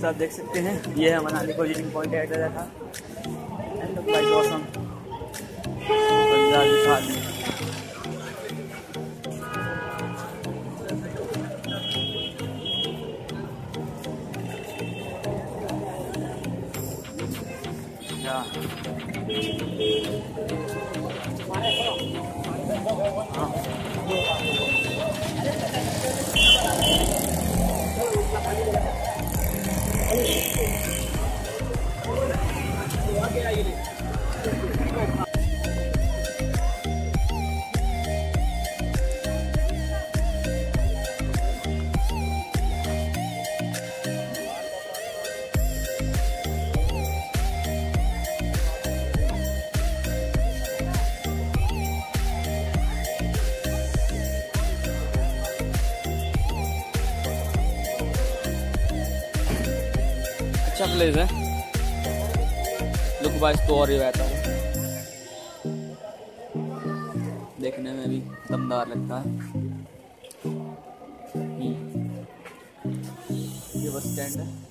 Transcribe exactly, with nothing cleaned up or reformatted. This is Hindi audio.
दोस्त आप देख सकते हैं ये है मनाली को विजिटिंग पॉइंट एड्रेस था। And quite awesome Punjabi thali. हाँ अच्छा प्लेस है। लुक वाइज तो और ही बेहतर है, देखने में भी दमदार लगता है। ये बस स्टैंड है।